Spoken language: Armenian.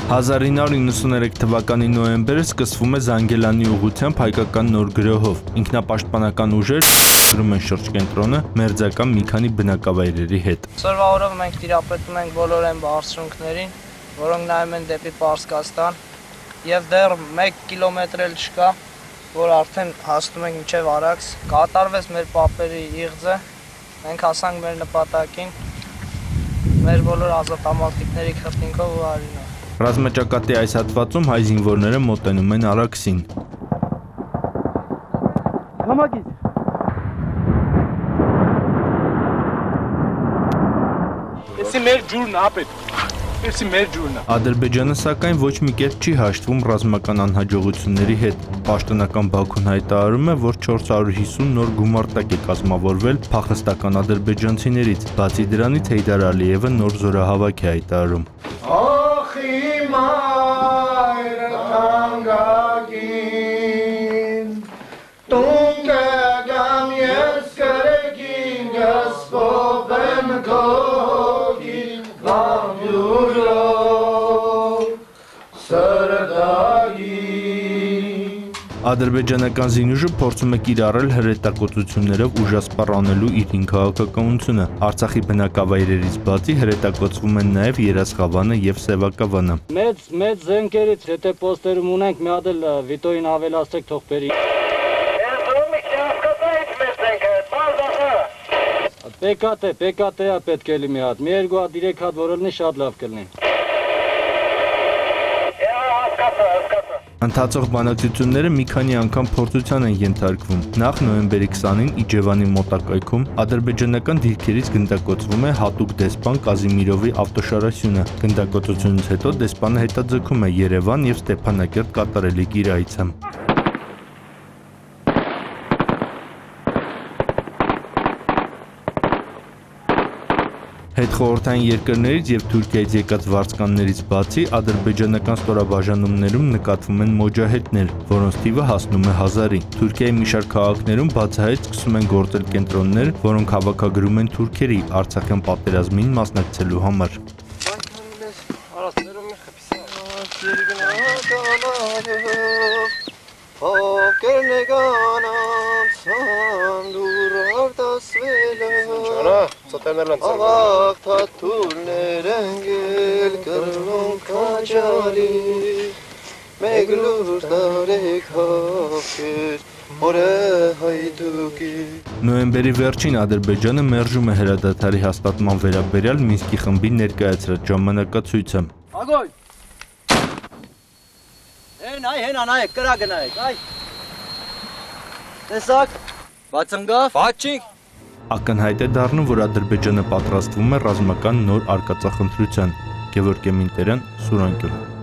1993 թվականի նոյեմբերը սկսվում է Զանգելանի ուղղությամբ հայկական նոր գրոհով։ Ինքնապաշտպանական ուժեր գրում են շրջկենտրոնը մերձական մի քանի բնակավայրերի հետ։ Սորվա օրով մենք տիրապետում ենք բոլոր այն բարձրունքներին, որոնք նայում են դեպի Պարսկաստան, եւ դեռ 1 կիլոմետր էլ չկա, որ արդեն հասնում ենք մինչև Արաքս։ Կատարվեց մեր պապերի իղձը, մենք հասանք մեր նպատակին, մեր բոլոր ազատամարտիկների քրտինքով ու արյունով։ Ռազմաճակատի այս հատվածում հայ զինվորները մոտենում են Արաքսին։ Էսի մեր ջուրն ապետ։ Էսի մեր ջուրն է։ Ադրբեջանը սակայն ոչ մի կերպ չի հաշտվում ռազմական անհաջողությունների հետ։ Պաշտոնական Բաքուն հայտարարում է, որ 450 նոր գումարտակ է կազմավորվել փախստական ադրբեջանցիներից։ Բացի դրանից Հեյդար Ալիևը նոր զորահավաք է հայտարարում։ Ադրբեջանական զինուժը փորձում է կիրառել հրետակոծություններով ուժասպառ անելու իր քաղաքականությունը։ Արցախի բնակավայրերից բացի հրետակոծվում են նաև Երասխավանը եւ Սևակավանը։ Մեծ զենքերից հետո պոստերում ունենք մի հատ էլ վիտոին ավելացեք թող բերի։ PKT-ա պետք է լի մի հատ, մի երկու հատ 3 հատ որելնի շատ լավ կլինի։ Ընթացող բանակցությունները մի քանի անգամ փորձության են ենթարկվում։ Նախ նոյեմբերի 20-ին Իջևանի մոտակայքում ադրբեջանական դիրքերից գնդակոծվում է հատուկ դեսպան Կազիմիրովի ավտոշարասյունը։ Գնդակոծությունից հետո դեսպանը հետաձգում է Երևան եւ Ստեփանակերտ կատարելիք իր այցը։ Հետխորհրդային երկրներից եւ Թուրքիայից եկած վարձկաններից բացի ադրբեջանական ստորաբաժանումներում նկատվում են մոջահեդներ, որոնց թիվը հասնում է 1000-ի։ Թուրքիայի մի շարք քաղաքներում բացահայտ սկսում են գործել կենտրոններ, որոնք հավաքագրում են թուրքերի Արցախյան պատերազմին մասնակցելու համար։ Նոյեմբերի վերջին Ադրբեջանը մերժում է հրադադարի հաստատման վերաբերյալ Մինսկի խմբի ներկայացրած ժամանակացույցը։ Հենա, կրա գնայեք, այ։ Տեսակ, բացնգավ, բաչիկ։ Ակնհայտ է դառնում, որ Ադրբեջանը պատրաստվում է ռազմական նոր արկածախնդրության։ Գևորգ Էմինտերյան, Սուրանկյուն։